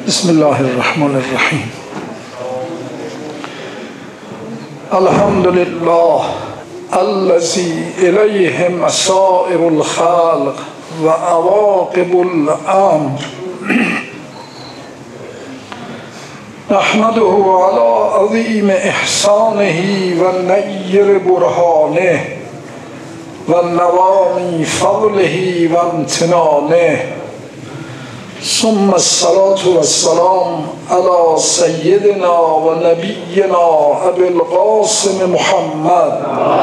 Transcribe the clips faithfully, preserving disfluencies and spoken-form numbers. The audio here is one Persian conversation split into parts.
بسم الله الرحمن الرحیم. الحمد لله الذي إليه مصائر الخلق وعواقب الأمر. نحمده على عظيم إحسانه ونير برهانه ونوام فضله وامتنانه، ثم الصلاة والسلام على سيدنا ونبينا أبي القاسم محمد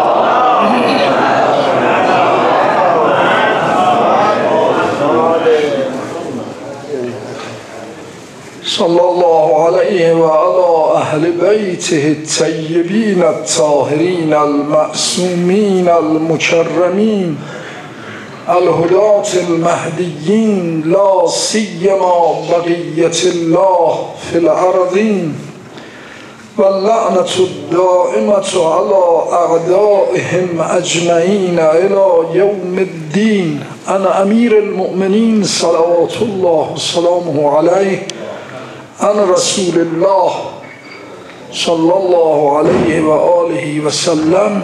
صلى الله عليه وعلى أهل بيته الطيبين الطاهرين المعصومين المكرمين الهداة المهديين، لا سيما بقية الله في الأرضين، واللعنة الدائمة على أعدائهم أجمعين إلى يوم الدين. أنا أمير المؤمنين صلوات الله وسلامه عليه عن رسول الله صلى الله عليه وآله وسلم: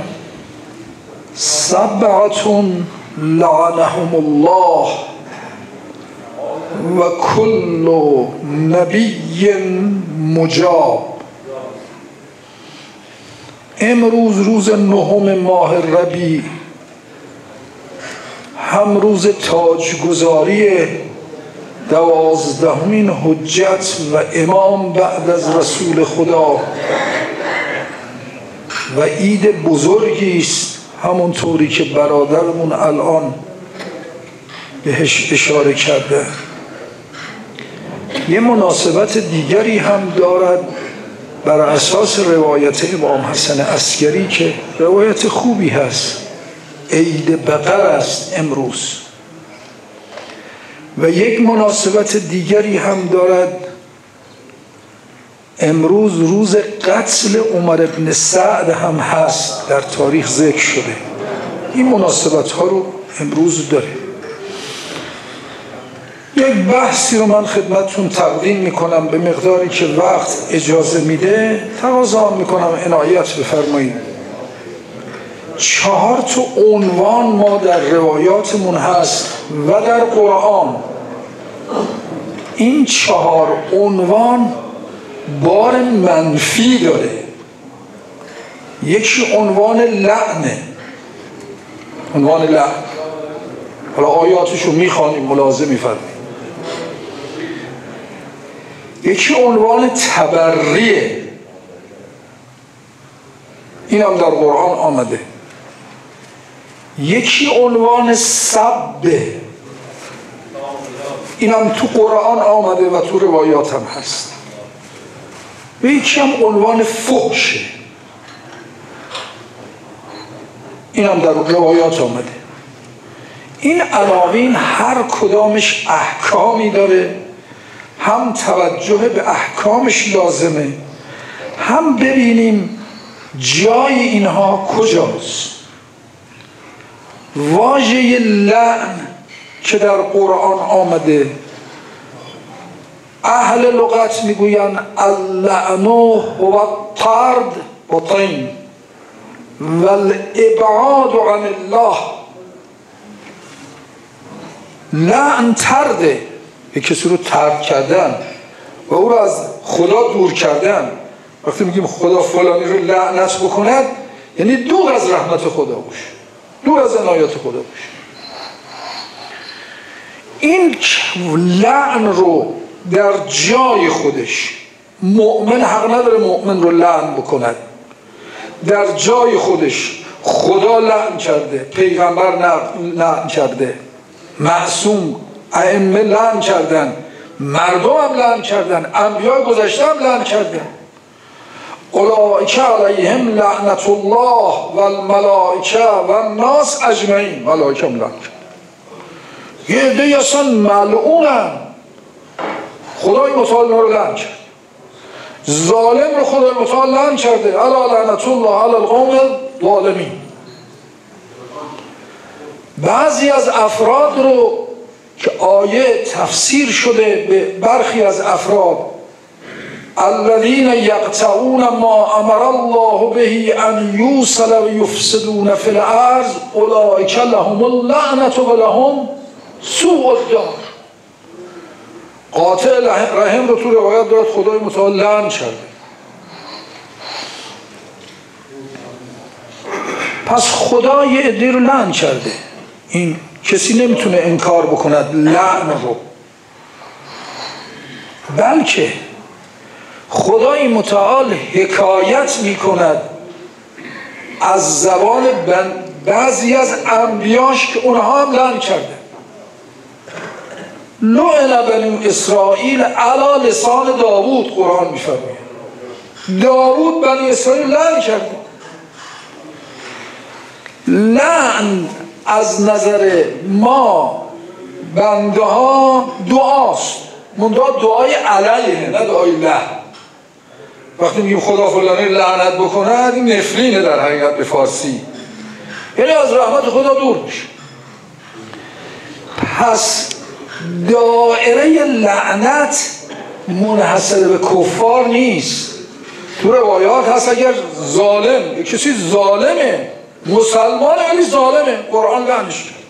سبعة لعنهم الله وكل نبی مجاب. امروز روز نهم ماه ربیع، هم روز تاجگذاری دوازدهمین حجت و امام بعد از رسول خدا و عید بزرگی است، همونطوری که برادرمون الان بهش اشاره کرده. یه مناسبت دیگری هم دارد بر اساس روایت امام حسن عسکری که روایت خوبی هست. عید بقر است امروز. و یک مناسبت دیگری هم دارد، امروز روز قتل عمر بن سعد هم هست، در تاریخ ذکر شده. این مناسبت ها رو امروز داره. یک بحثی رو من خدمتتون تقدیم میکنم به مقداری که وقت اجازه میده. تقاضا میکنم عنایت بفرمایید. چهار تا عنوان ما در روایاتمون هست و در قرآن. این چهار عنوان بار منفی داره. یکی عنوان لعنه، عنوان لعن. حالا آیاتشو میخوانیم ملاحظه میفرمایید. یکی عنوان تبریه، این هم در قرآن آمده. یکی عنوان سبه، این هم تو قرآن آمده و تو روایات هم هست. و یکی هم عنوان فحشه، این هم در روایات آمده. این عناوین هر کدامش احکامی داره، هم توجه به احکامش لازمه، هم ببینیم جای اینها کجاست. واژه لعن که در قرآن آمده، اهل لغت میگوین اللعن هو الطرد بطین والابعاد عن الله. لعن طرده، یک کسی رو طرد کردن و او رو از خدا دور کردن. وقتی میگیم خدا فلانی رو لعنت بکند، یعنی دور از رحمت خدا باش، دور از عنایت خدا باش. این لعن رو در جای خودش مؤمن حق نداره مؤمن رو لعن بکند. در جای خودش خدا لعن کرده، پیغمبر لعن کرده، معصوم ائمه لعن کردن، مردم هم لعن کردن، انبیاء گذشته هم لعن کردن. اولئک علیهم لعنت الله والملائکه والناس اجمعین. ملائکه هم لعن کرد. یه عده اصلا ملعونن، خدای متعال رو لعن کرد. ظالم رو خدای متعال لعن کرده. الا لعنت الله علی القوم الظالمین. بعضی از افراد رو که آیه تفسیر شده به برخی از افراد الذين يقطعون ما امر الله به ان يوصل ويفسدون في الارض اولئك لهم اللعنة ولهم سوء الدار. قاطع رحم رو تو روایت دارد خدای متعال لعن کرده. پس خدا یه عده رو لعن کرده، این کسی نمیتونه انکار بکند لعن رو، بلکه خدای متعال حکایت میکند از زبان بعضی از انبیاش که اونها هم لعن کرده. لعن بنی اسرائیل علی لسان داوود، قرآن میفرماید داوود بنی اسرائیل لعن کرده. لعن از نظر ما بنده ها دعاست، منتها دعای علیه نه دعای لعن. وقتی میگیم خدا فلانی لعنت بکنه این نفرینه در حقیقت به فارسی، یعنی از رحمت خدا دور میشه. پس دائره لعنت منحصر به کفار نیست. تو روایات هست اگر ظالم کسی ظالمه مسلمان ولی ظالمه قرآن لعنش کرد،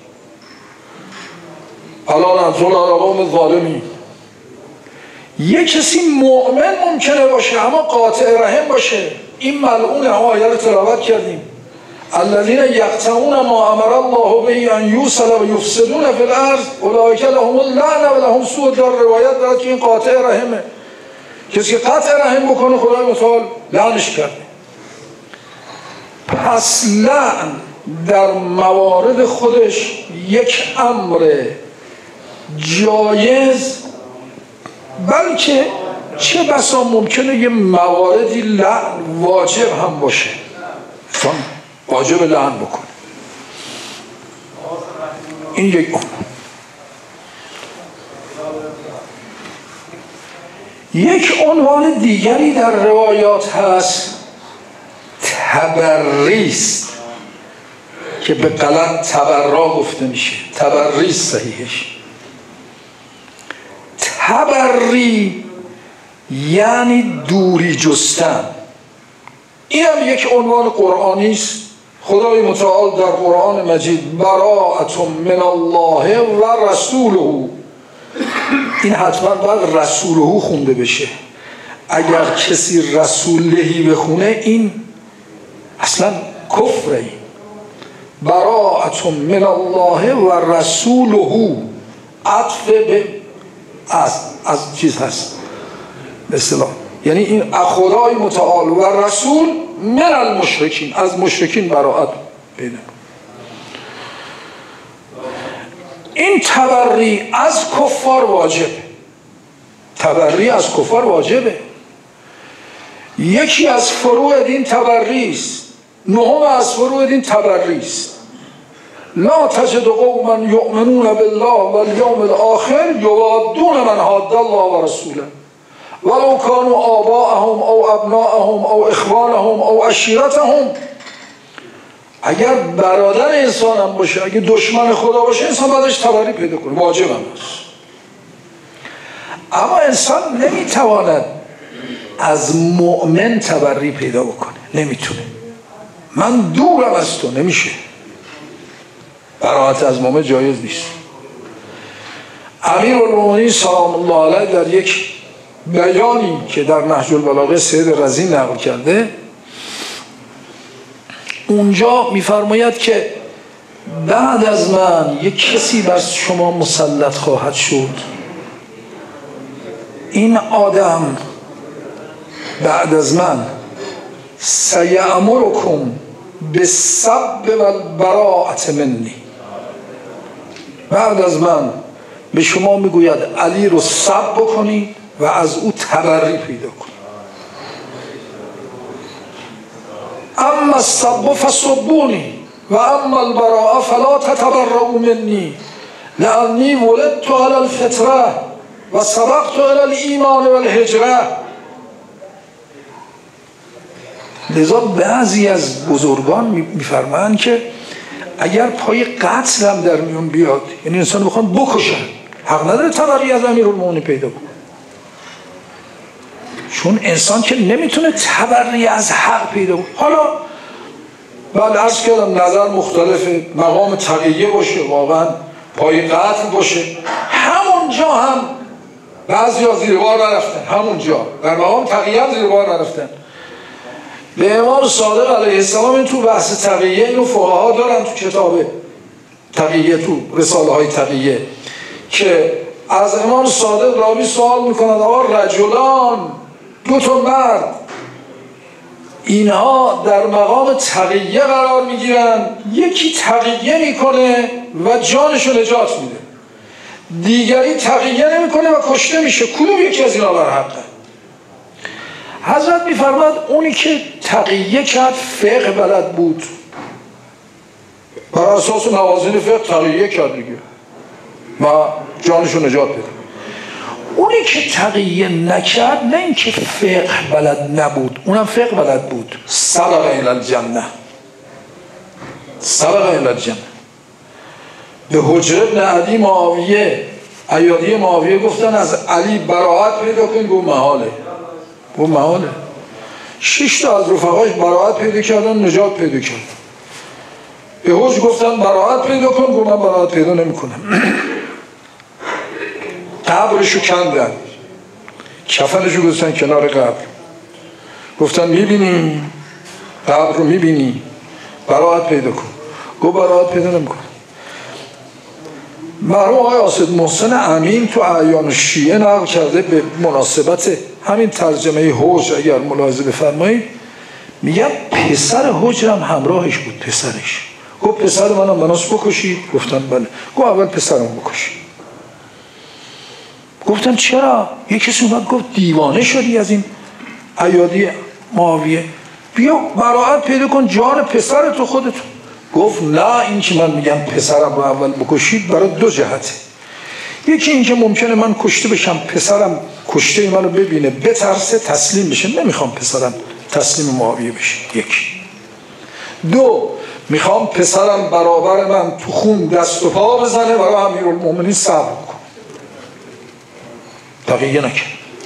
حالا ننزل علی قوم ظالمین. یک کسی مؤمن ممکنه باشه اما قاطع رحم باشه، این ملعون آیه رو تلاوت کردیم الذين يقطعون ما امر الله به ان يوصل ويفسدون في الارض اولئک لهم اللعنة ولهم سوء الدار. روایت دارد که این قاطع رحمه، کسی که قطع رحم بکنه خدای متعال لعنش کرده. پس لعن در موارد خودش یک امر جایز، بلکه چه بسا ممکنه یه مواردی لعن واجب هم باشه، انسان واجب لعن بکنه. این یک عنوان. یک عنوان دیگری در روایات هست تبریست که به غلط تبرا گفته میشه، تبریست صحیحش. تبری یعنی دوری جستن. این هم یک عنوان قرآنی است. خدای متعال در قرآن مجید براءة من الله و رسوله، این حتما باید رسوله خونده بشه. اگر کسی رسولهی بخونه این اصلا کفره. این براءة من الله و رسوله عطف به از از چیز هست به اصطلاح، یعنی این خدای متعال و رسول من المشرکین، از مشرکین براءت پیدا. این تبری از کفار واجبه، تبری از کفار واجبه. یکی از فروع دین تبری است، نهم از فروع دین تبری است. لا تجد قوما یؤمنون بالله والیوم الاخر یوادون من حاد الله و رسوله ولو كانوا آباءهم او ابناءهم او اخوانهم او عشیرتهم. اگر برادر انسان هم باشه، اگر دشمن خدا باشه، انسان بعدش تبری پیدا کنه، واجب هم است. اما انسان نمیتواند از مؤمن تبری پیدا بکنه، نمیتونه. من دورم از تو، نمیشه. براءت از مؤمن جایز نیست. امیرالمومنین سلام الله علیه در یک بیانی که در نهج البلاغه سید رضی نقل کرده، اونجا میفرماید که بعد از من یک کسی بر شما مسلط خواهد شد، این آدم بعد از من سیأمرکم بالسب والبراءة منی، بعد از من به شما میگوید علی رو سب بکنید و از او تبری پیدا کنید. اما السب فسبونی و اما البراءة فلا تتبرؤوا منی لانی ولدت علی الفطره و سبقت علی الایمان و الهجره. لذا بعضی از بزرگان میفرمایند که اگر پای قتل هم در میون بیاد، یعنی انسان بخوان بکشن، حق نداره تبری از امیرالمومنین پیدا بکنه، چون انسان که نمیتونه تبری از حق پیدا بکنه. حالا بعد عرض کردم نظر مختلفه، مقام تقیه باشه واقعا پای قتل باشه، همونجا هم بعضی ها زیر بار نرفتن، همونجا در مقام تقیه هم زیر بار نرفتن. به امام صادق علیه السلام این تو بحث تقیه اینو فقها دارن تو کتاب تقیه، تو رساله های تقیه، که از امام صادق راوی سوال میکنند آقا رجلان، دو تا مرد اینها در مقام تقیه قرار میگیرن، یکی تقیه میکنه و جانشو نجات میده، دیگری تقیه نمیکنه و کشته میشه، کدوم یکی از اینا بر حقه؟ حضرت میفرماد اونی که تقیه کرد فقه بلد بود، بر اساس موازین فقه تقیه کرد دیگه و جانشو نجات بده. اونی که تقیه نکرد نه اینکه فقه بلد نبود، اونم فقه بلد بود، سبق الی الجنه، سبق الی الجنه. به حجر ابن عدی معاویه، ایادی معاویه گفتن از علی براءت پیدا کن، گفت محاله، گفت محاله. شش تا از رفقاش براءت پیدا کردن، نجات پیدا کردن. به حجر گفتن براءت پیدا کن، گفت من براءت پیدا نمی کنم. قبرشو کندن، کفنشو گذاشتن کنار قبر، گفتن میبینی قبر رو میبینی، براءت پیدا کن، گفت براءت پیدا نمیکنه. مرحوم آقای آصد محسن امین تو اعیان شیعه نقل کرده به مناسبت همین ترجمه حجر، اگر ملاحظه بفرمایید، میگم پسر حجرم همراهش بود، پسرش گفت پسر منم مناس بکشید، گفتن بله، گفت اول پسرم بکشید. گفتن چرا؟ یه کسی اومد گفت دیوانه شدی از این ایادی معاویه، بیا براءت پیدا کن جان پسر تو خودتون. گفت نه، این که من میگم پسرم رو اول بکشید برای دو جهته، یکی این که ممکنه من کشته بشم، پسرم کشته منو ببینه بترسه تسلیم بشه، نمیخوام پسرم تسلیم معاویه بشه، یکی. دو، میخوام پسرم برابر من تو خون دست و پا بزنه برای امیرالمومنین صبر کن، تقیه نکن.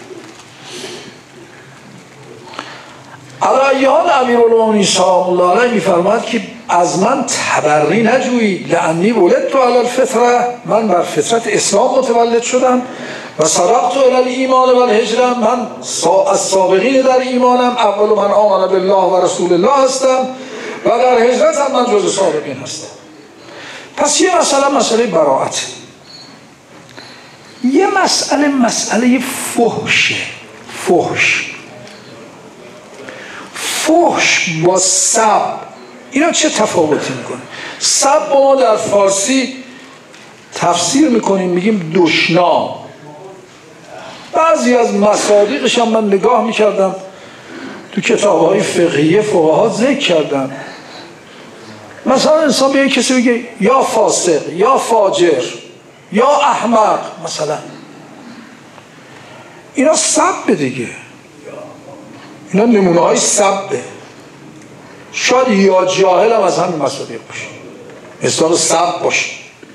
علیان امیرالمومنین سلام الله علیه میفرماد که از من تبری نجویید، لانی ولدت علی الفطره، من بر فطرت اسلام متولد شدم، و سبقت الی الایمان و الهجره، من از سابقین در ایمانم، اول من آمن بالله و رسول الله هستم و در هجرت هم من جز سابقین هستم. پس یه مسئله مسئله براءت، یه مسئله مسئله فحشه. فحش فحش با سب اینا چه تفاوتی میکنه؟ سب با ما در فارسی تفسیر میکنیم میگیم دشنام، بعضی از مصادیقش هم من نگاه میکردم تو کتابهای فقهیه فقها ذکر کردن، مثلا انسان به کسی بگه یا فاسق یا فاجر یا احمق مثلا، اینا سب دیگه، اینا نمونه های سبه. شاید یا جاهل هم از همین مصادیق باشه، مثال سب باشه.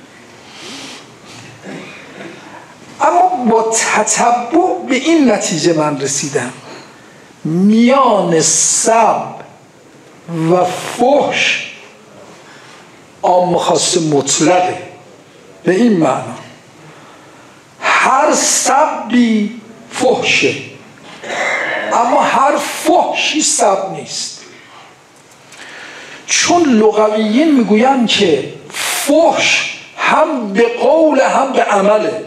اما با تتبع به این نتیجه من رسیدم میان سب و فحش عام خاص مطلقه، به این معنا هر سبی فحشه اما هر فحشی سب نیست، چون لغویین میگویند که فحش هم به قول هم به عمله.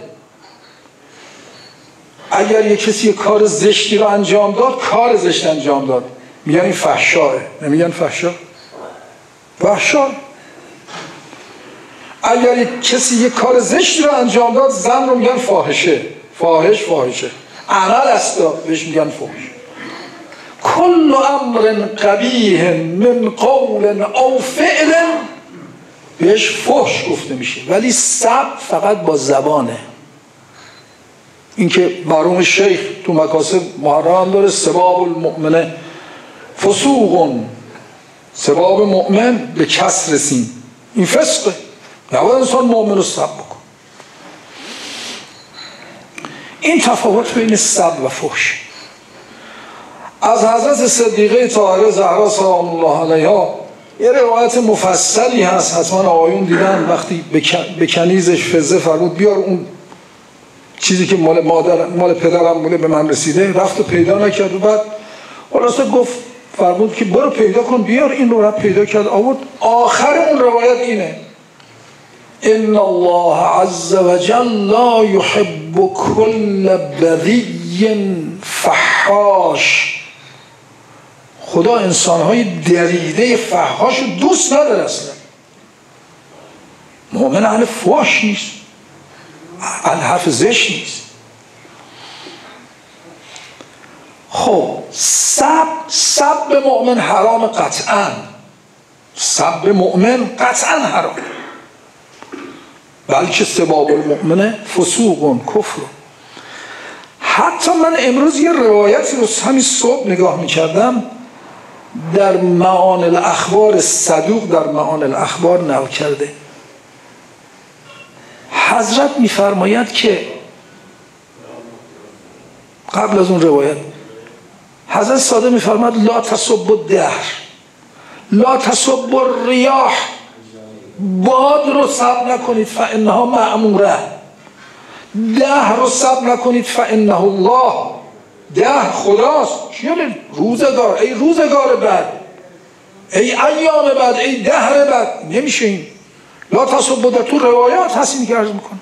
اگر یک کسی کار زشتی رو انجام داد، کار زشت انجام داد، میگن این فحشاه، نمیگن فحشا؟ فحشا. اگر یک کسی یک کار زشتی رو انجام داد، زن رو میگن فاحشه، فاحش فاحشه، عمل است بهش میگن فحش. کل امر قبیح من قول او فعل بهش فحش گفته میشه، ولی سب فقط با زبانه. این که مرحوم شیخ تو مکاسب محرم داره، سباب المؤمنه فسوقون، سباب مؤمن به کسر سین، این فسقه، نباید انسان مؤمن رو سب بکن. این تفاوت بین سب و فحش. از حضرت صدیقه طاهره زهرا سلام الله علیها یه روایت مفصلی هست، حتما آقایون دیدن، وقتی به کنیزش فزه فرمود بیار اون چیزی که مال مادر مال پدرم بوده به من رسیده، رفت و پیدا نکرد و بعد خلاصه گفت فرمود که برو پیدا کن بیار، این رو رفت پیدا کرد آورد. آخر اون روایت اینه: ان الله عز وجل لا يحب كل بذی فحاش. خدا انسانهای دریده فحاش رو دوست نداره. اصلا مؤمن اهل فحش نیست، اهل حرف زشت نیست. خب سب سب به مؤمن حرام قطعا، سب به مؤمن قطعا حرام، بلکه سباب المؤمن فسوق کفر. حتی من امروز یه روایتی رو همین صبح نگاه میکردم در معان الاخبار، صدوق در معان الاخبار نقل کرده. حضرت میفرماید که قبل از اون روایت حضرت ساده میفرماید لا تسبوا الدهر، لا تسبوا الریاح، باد رو سب نکنید فانها مأموره، دهر رو سب نکنید فانه الله، دهر خداست. یعنی روزگار، ای روزگار بعد، ای ایام بعد، ای دهر بعد، نمیشه این. لا تسبوا، تو روایات هستین که عرض میکنم.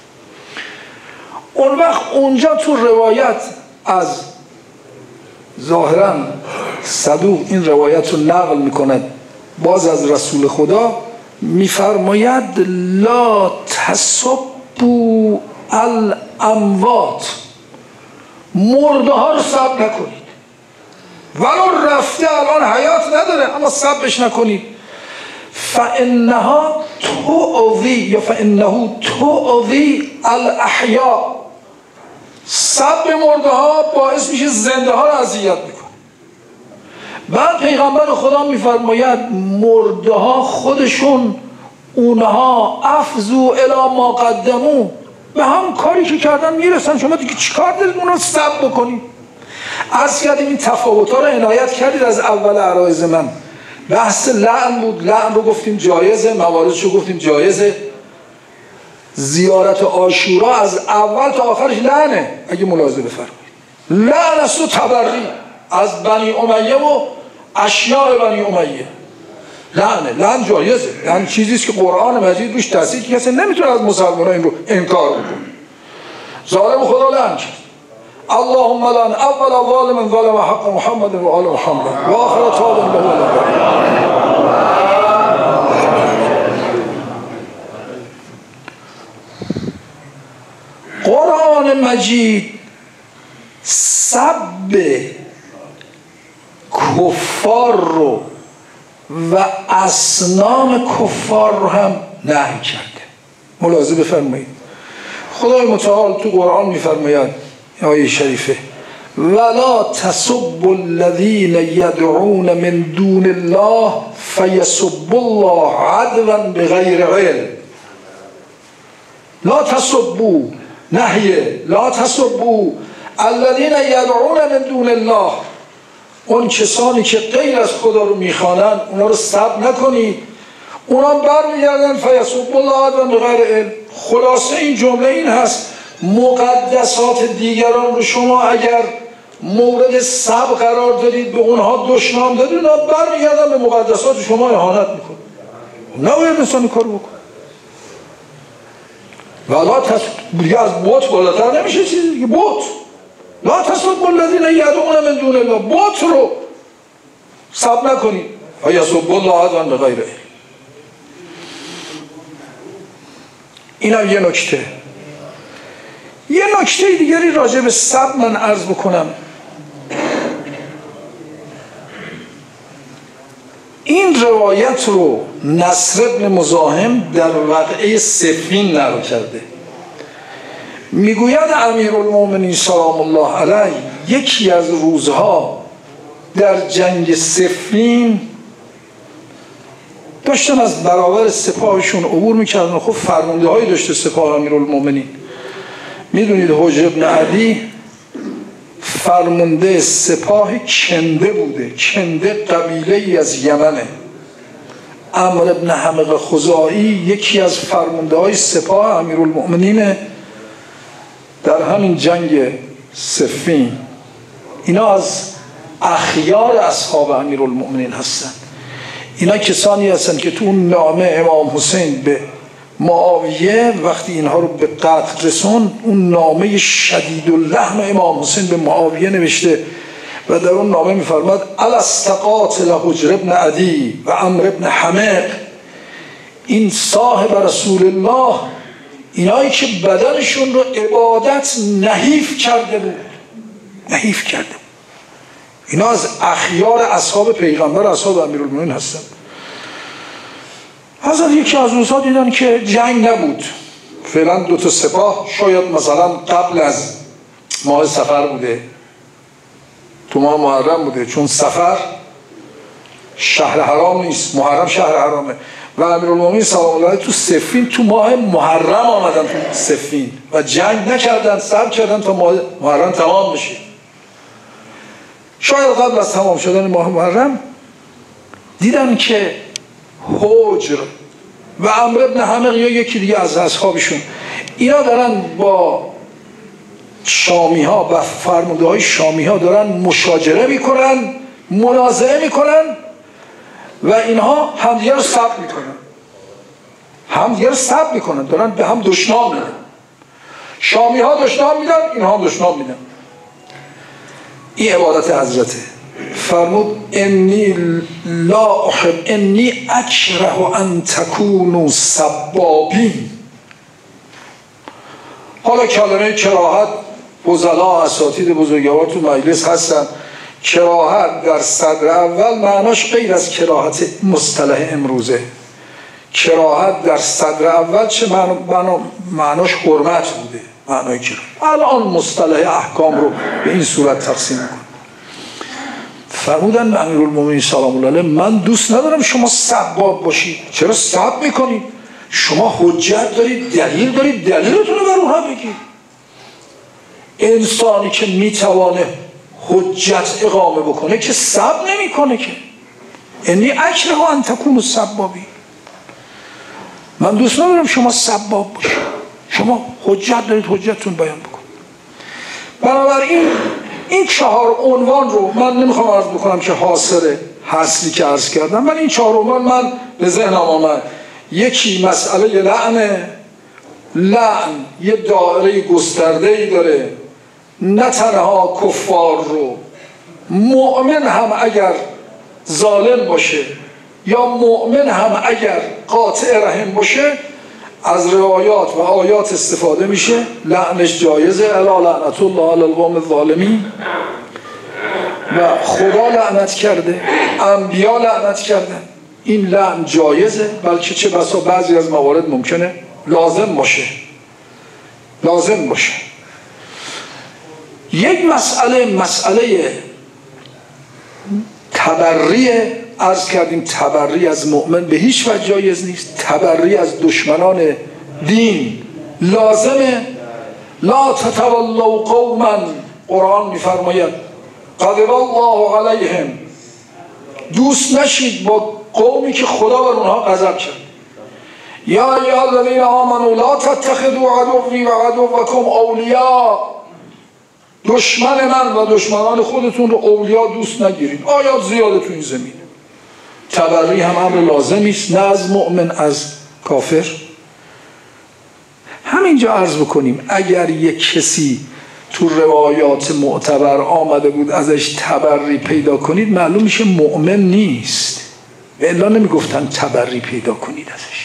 اون وقت اونجا تو روایت از ظاهرا صدوق این روایت رو نقل میکند باز از رسول خدا، میفرماید لا تسبوا الاموات، مرده ها رو سب نکنید، ولو رفته الان حیات نداره اما سبش نکنید. فانها تؤذی یا فانه تؤذی الاحیاء، سب مرده ها باعث میشه زنده ها رو اذیت میکنه. بعد پیغمبر خدا میفرماید مرده ها خودشون، اونها افزو الی ما قدمو، به هم کاری که کردن میرسن، شما دیگه چیکار دارید اونها سب بکنید؟ عرض کردیم این تفاوت‌ها رو عنایت کردید از اول عرایض من. بحث لعن بود، لعن رو گفتیم جایزه، مواردش رو گفتیم جایزه. زیارت عاشورا از اول تا آخرش لعنه، اگه ملاحظه بفرمایید. لعن است و تبری از بنی امیه و اشیاء بنی امیه. لعنه، لعن جایزه، لعن چیزی است که قرآن مجید روش تاکید که کسی نمیتونه از مسلمانان این رو انکار بکنه. ظالم خدا لعن کرد. اللهم لعن اول ظالم ظلم حق محمد و آل محمد و آخر تاب له. قرآن مجید سب کفار رو و اصنام کفار رو هم نهی کرده. ملاحظه بفرمایید. خدای متعال تو قرآن میفرماید آیه شریفه ولا تسبوا الذین یدعون من دون الله فیسبوا الله عدوا بغیر علم. لا تسبوا، نهیه، لا تسبوا الذین یدعون من دون الله، اون کسانی که غیر از خدا رو میخوانن اونا رو سب نکنید، اونا برمیگردن فیسبوا الله عدوا بغیر علم. خلاصه این جمله این هست مقدسات دیگران رو شما اگر مورد سب قرار دادید، به اونها دشنام دادید، اونا برمیگردن به مقدسات شما اهانت میکنن. نباید انسان کارو بکن. ولا تسبوا، از بوت بالاتر نمیشه چیزی دیگه. بوت لا تسبوا الذین یدعون من دون الله، بوت رو سب نکنید. فیسبوا الله عدوا بغیر علم. اینم یه نکته. یه نکته دیگری راجع به سب من عرض بکنم. این روایت رو نصر ابن مزاحم در وقعه صفین نقل کرده. میگوید امیرالمومنین سلام الله علیه یکی از روزها در جنگ صفین داشتن از برابر سپاهشون عبور میکردن. خب فرمانده هایی داشته سپاه امیرالمومنین. میدونید حجر بن عدی فرمانده سپاه کنده بوده. کنده قبیله ای از یمنه. عمرو بن حمق خزاعی یکی از فرمانده های سپاه امیرالمؤمنین در همین جنگ صفین. اینا از اخیار اصحاب امیرالمؤمنین هستن. اینا کسانی هستن که تو اون نامه امام حسین به معاویه وقتی اینها رو به قتل رسون، اون نامه شدید اللحن امام حسین به معاویه نوشته و در اون نامه میفرماد الاستقاتل حجر بن عدی و عمرو بن حمق، این صاحب رسول الله، اینایی که بدنشون رو عبادت نحیف کرده بود، نحیف کرده بود. اینا از اخیار اصحاب پیغمبر، اصحاب امیرالمومنین هستن. حضرت یکی از روزها دیدن که جنگ نبود، فعلا دو تا سپاه، شاید مثلا قبل از ماه صفر بوده، تو ماه محرم بوده، چون صفر شهر حرام نیست، محرم شهر حرامه و امیرالمومنین سلام الله علیه تو صفین تو ماه محرم آمدن تو صفین و جنگ نکردن، صبر کردن تا ماه محرم تمام بشه. شاید قبل از تمام شدن ماه محرم دیدن که حجر و عمرو بن حمق یا یکی دیگه از اصحابشون اینا دارن با شامی ها و فرمانده های شامی ها دارن مشاجره میکنن، منازعه میکنن و اینها همدیگه رو سب میکنن، همدیگه رو سب میکنن، دارن به هم دشنام میدن. شامی ها دشنام میدن، اینها هم دشنام میدن. این عبادت حضرته. فرمود انی لا احب انی اکره ان تکونوا سبابین. حالا کلمه کراهت فضلا اساتید بزرگوار تو مجلس هستن. کراهت در صدر اول معناش غیر از کراهت مصطلح امروزه. کراهت در صدر اول چه معنا؟ معناش حرمت بوده، معنای کراهت. الان مصطلح احکام رو به این صورت تقسیم میکنه. فرمودن امیرالمومنین سلام الله علیه من دوست ندارم شما سباب باشید. چرا سب میکنید؟ شما حجت دارید، دلیل دارید، دلیلتون رو بر اونها بگید. انسانی که میتوانه حجت اقامه بکنه که سب نمیکنه که. انی اکره ان تکونوا سبابین. من دوست ندارم شما سباب باشید. شما حجت دارید، حجتتون بیان بکنید. بنابراین این چهار عنوان رو من نمیخوام عرض بکنم که حاصل حاصلی که عرض کردم، من این چهار عنوان من به ذهنم آمد. یکی مسئله لعنه. لعن یه دایره گسترده‌ای داره، نه تنها کفار رو، مؤمن هم اگر ظالم باشه یا مؤمن هم اگر قاطع رحم باشه از روایات و آیات استفاده میشه. لعنش جایزه. الا لعنت الله علی القوم الظالمین. و خدا لعنت کرده، انبیا لعنت کردن. این لعن جایزه، بلکه چه بسا بعضی از موارد ممکنه لازم باشه، لازم باشه. یک مسئله مسئله تبری عرض کردیم. تبری از مؤمن به هیچ وجه جایز نیست. تبری از دشمنان دین لازمه. لا تتولوا قوما، قرآن میفرماید غضب الله علیهم، دوست نشید با قومی که خدا بر اونها غضب کرد. یا ایها الذین آمنوا لا تتخذوا عدوی و عدوکم اولیاء، دشمن من و دشمنان خودتون رو اولیاء دوست نگیرید. آیات زیاده تو این زمین. تبری هم امر لازمی است، نه از مؤمن، از کافر. همینجا عرض بکنیم اگر یک کسی تو روایات معتبر آمده بود ازش تبری پیدا کنید، معلوم میشه مؤمن نیست. و الا نمیگفتن تبری پیدا کنید ازش.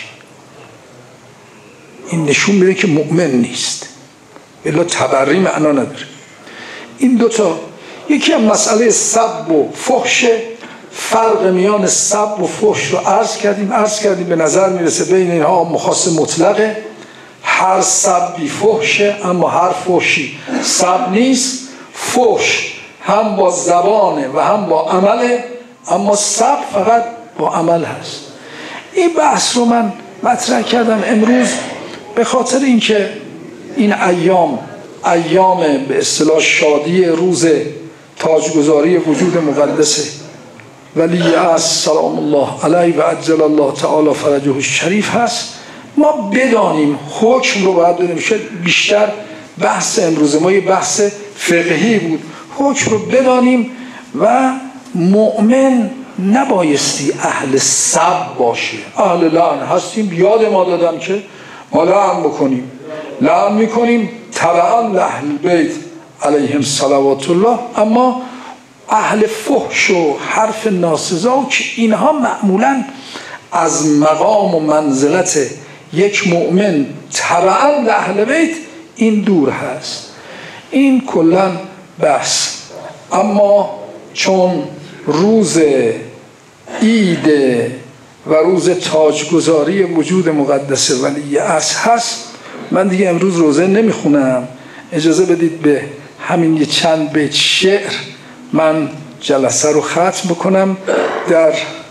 این نشون میده که مؤمن نیست. و الا تبری معنا نداره. این دوتا، یکی هم مسئله سب و فحش. فرق میان سب و فحش رو عرض کردیم عرض کردیم به نظر میرسه بین اینها مخاص مطلقه. هر سبی فحشه، اما هر فحشی سب نیست. فحش هم با زبانه و هم با عمله، اما سب فقط با عمل هست. این بحث رو من مطرح کردم امروز به خاطر اینکه این ایام ایام به اصطلاح شادی روز تاجگذاری وجود مقدس ولی اصل سلام الله علیه و عجل الله تعالی فرجه الشریف هست، ما بدانیم حکم رو باید بدونیم. شاید بیشتر بحث امروز ما یه بحث فقهی بود، حکم رو بدانیم و مؤمن نبایستی اهل سب باشه. اهل لعن هستیم، یاد ما دادن که ما لعن بکنیم، لعن میکنیم طبعا لأهل بیت علیهم صلوات الله، اما اهل فحش و حرف ناسزا که اینها معمولا از مقام و منزلت یک مؤمن طبعا لأهل بیت این دور هست. این کلا بحث. اما چون روز عید و روز تاجگذاری وجود مقدس ولی اصل هست، من دیگه امروز روزه نمیخونم، اجازه بدید به همین یه چند بیت شعر من جلسه رو ختم بکنم. در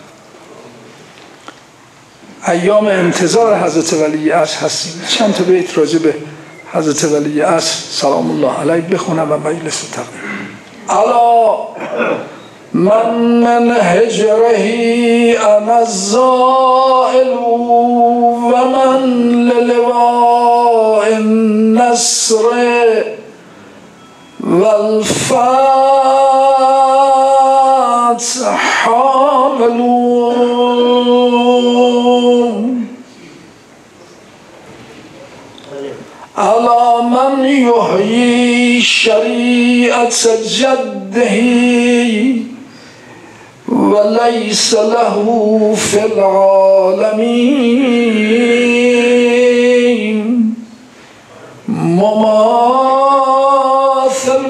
ایام انتظار حضرت ولی اصل هستیم، چند تا بیت راجع به حضرت ولی اصل سلام الله علیه بخونم و مجلس رو تقدیم. الا من من هجرهی انا الزائل و من للواء النصر والفتح حاملون. الا من یحیی شریعت جده وليس له في العالمين مماثل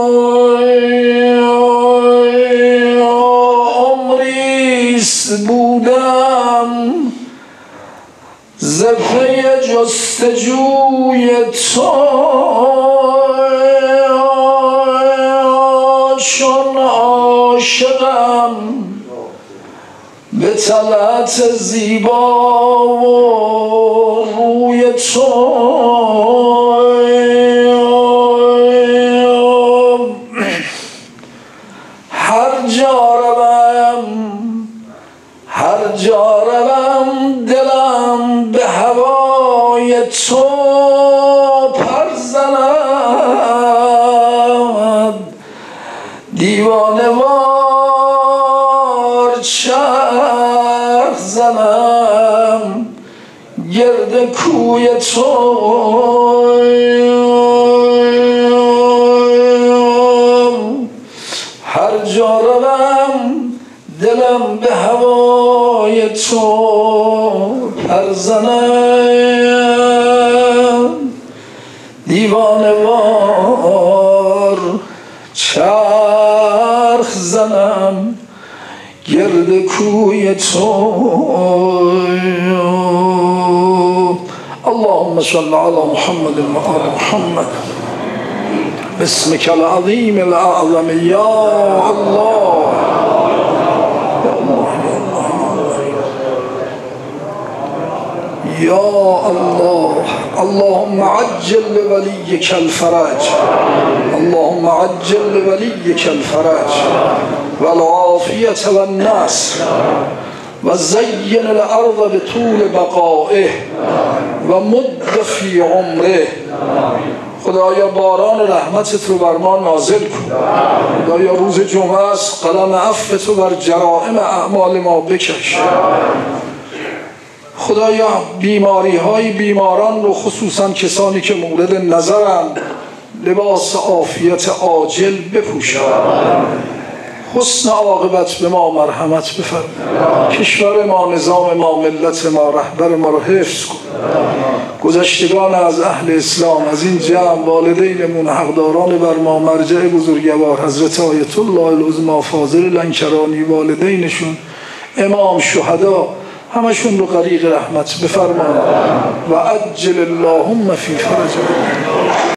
عمری بودم ز پی جستجوی تو چون عاشقم به طلعت زیبا و روی تو. هر جا روم هر جا روم دلم به هوای تو پر زند، دیوانه وار چرخ زنم گرد کوی تو. هر جا روم دلم به هوای تو پر زنم، دیوانه وار چرخ زنم گرد کوی تو. اللهم صل على محمد و آل محمد باسمك العظیم الاعظم یا الله. یا الله. اللهم عجل لوليك الفرج، اللهم عجل لوليك الفرج والعافية والنصر وزين الأرض بطول بقائه ومد في عمره. خدایا باران رحمتت رو بر ما نازل کن. خدایا روز جمعه است، قلم عفوت رو بر جرائم اعمال ما بکش. خدایا بیماری های بیماران رو، خصوصا کسانی که مورد نظرند، لباس عافیت عاجل بپوشان. حسن عاقبت به ما مرحمت بفرما. کشور ما، نظام ما، ملت ما، رهبر ما رو حفظ کن. گذشتگان از اهل اسلام از این جمع، والدینمون، حقداران بر ما، مرجع بزرگوار حضرت آیت الله العظمی فاضل لنکرانی، والدینشون، امام، شهدا، همشون رو غریق رحمت بفرما و عجل اللهم فی فرجهم.